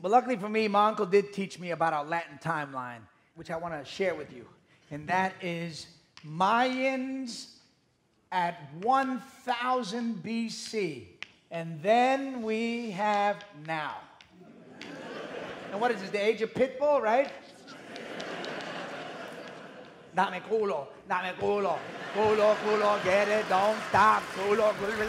But luckily for me, my uncle did teach me about our Latin timeline, which I want to share with you. And that is Mayans at 1000 BC. And then we have now. And what is this, the age of Pitbull, right? Dame culo, culo, culo, get it, don't stop, culo.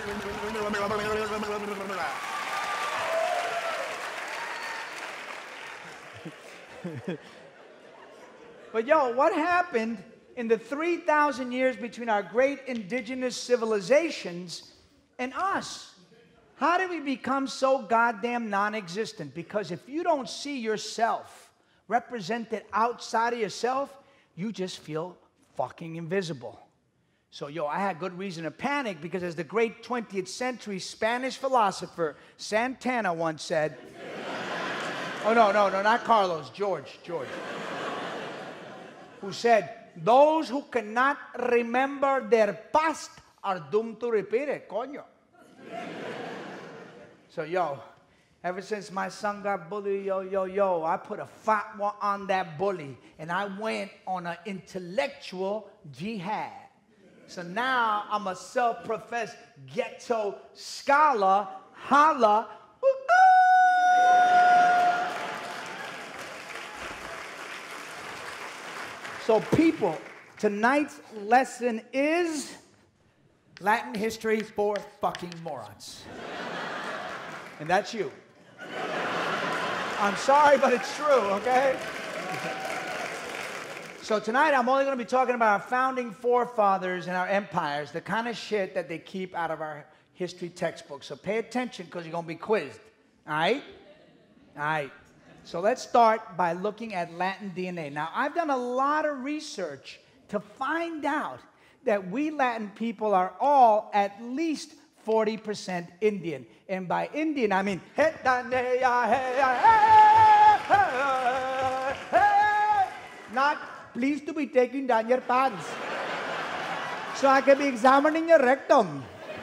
But yo, what happened in the 3,000 years between our great indigenous civilizations and us? How did we become so goddamn non-existent? Because if you don't see yourself represented outside of yourself, you just feel fucking invisible. So, yo, I had good reason to panic because as the great 20th century Spanish philosopher Santana once said, oh, no, not Carlos, George, who said, those who cannot remember their past are doomed to repeat it, coño. So, yo, ever since my son got bullied, yo, I put a fatwa on that bully, and I went on an intellectual jihad. So now I'm a self-professed ghetto scholar, holla, So people, tonight's lesson is Latin history for fucking morons. And that's you. I'm sorry, but it's true, okay? So tonight I'm only going to be talking about our founding forefathers and our empires, the kind of shit that they keep out of our history textbooks. So pay attention because you're going to be quizzed, all right? All right. So let's start by looking at Latin DNA. Now, I've done a lot of research to find out that we Latin people are all at least 40% Indian. And by Indian, I mean, not pleased to be taking down your pants so I can be examining your rectum.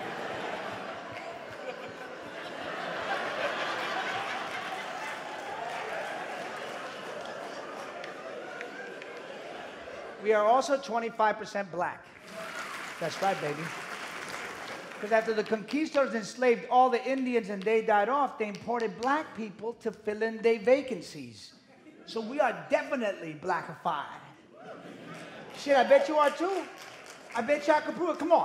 We are also 25% black. That's right, baby. Because after the conquistadors enslaved all the Indians and they died off, they imported black people to fill in their vacancies. So we are definitely blackified. Shit, I bet you are too. I bet you I could prove it. Come on.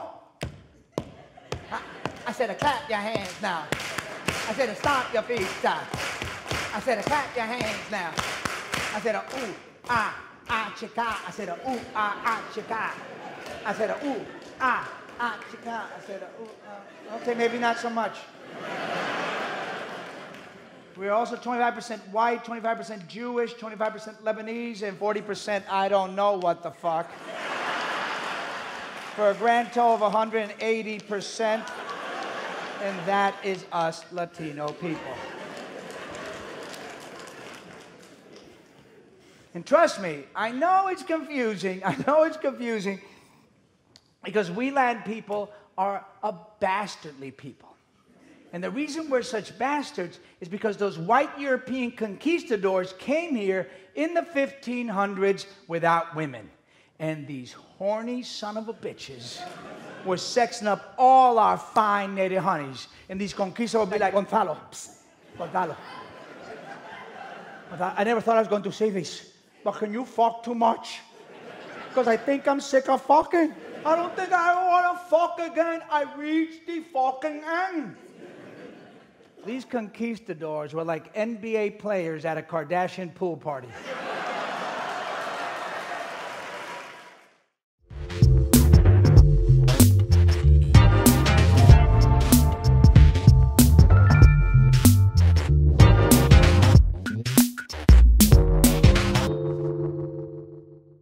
I said to clap your hands now. I said to stomp your feet now. I said to clap your hands now. I said to ooh, ah. Chika. I said, ooh, chika. I said, ooh, chika. I said, ooh, okay, maybe not so much. We're also 25% white, 25% Jewish, 25% Lebanese, and 40% I don't know what the fuck. For a grand total of 180%, and that is us Latino people. And trust me, I know it's confusing. Because we Latin people are a bastardly people. And the reason we're such bastards is because those white European conquistadors came here in the 1500s without women. And these horny son of a bitches were sexing up all our fine native honeys. And these conquistadors would be like, Gonzalo, psst, Gonzalo. I never thought I was going to say this. But can you fuck too much? Because I think I'm sick of fucking. I don't think I want to fuck again. I reached the fucking end. These conquistadors were like NBA players at a Kardashian pool party.